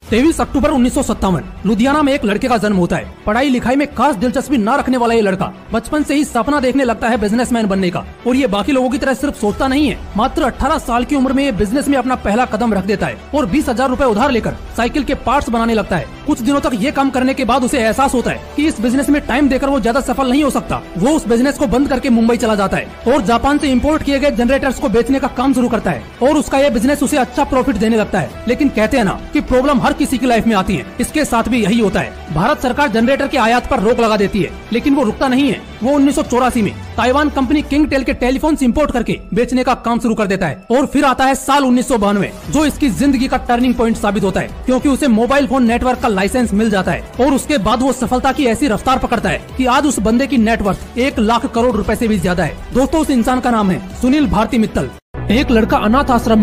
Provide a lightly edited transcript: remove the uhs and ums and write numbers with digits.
23 अक्टूबर 1957 लुधियाना में एक लड़के का जन्म होता है। पढ़ाई लिखाई में खास दिलचस्पी न रखने वाला ये लड़का बचपन से ही सपना देखने लगता है बिजनेसमैन बनने का। और ये बाकी लोगों की तरह सिर्फ सोचता नहीं है, मात्र 18 साल की उम्र में ये बिजनेस में अपना पहला कदम रख देता है और 20,000 रूपए उधार लेकर साइकिल के पार्ट्स बनाने लगता है। कुछ दिनों तक ये काम करने के बाद उसे एहसास होता है कि इस बिजनेस में टाइम देकर वो ज्यादा सफल नहीं हो सकता। वो उस बिजनेस को बंद करके मुंबई चला जाता है और जापान से इम्पोर्ट किए गए जनरेटर्स को बेचने का काम शुरू करता है और उसका यह बिजनेस उसे अच्छा प्रॉफिट देने लगता है। लेकिन कहते हैं ना कि प्रॉब्लम हर किसी की लाइफ में आती है, इसके साथ भी यही होता है। भारत सरकार जनरेटर के आयात पर रोक लगा देती है, लेकिन वो रुकता नहीं है। वो 1984 में ताइवान कंपनी किंगटेल के टेलीफोन्स इंपोर्ट करके बेचने का काम शुरू कर देता है। और फिर आता है साल 1992 जो इसकी जिंदगी का टर्निंग पॉइंट साबित होता है, क्योंकि उसे मोबाइल फोन नेटवर्क का लाइसेंस मिल जाता है। और उसके बाद वो सफलता की ऐसी रफ्तार पकड़ता है कि आज उस बंदे की नेटवर्थ 1 लाख करोड़ रुपए से भी ज्यादा है। दोस्तों, उस इंसान का नाम है सुनील भारती मित्तल। एक लड़का अनाथ आश्रम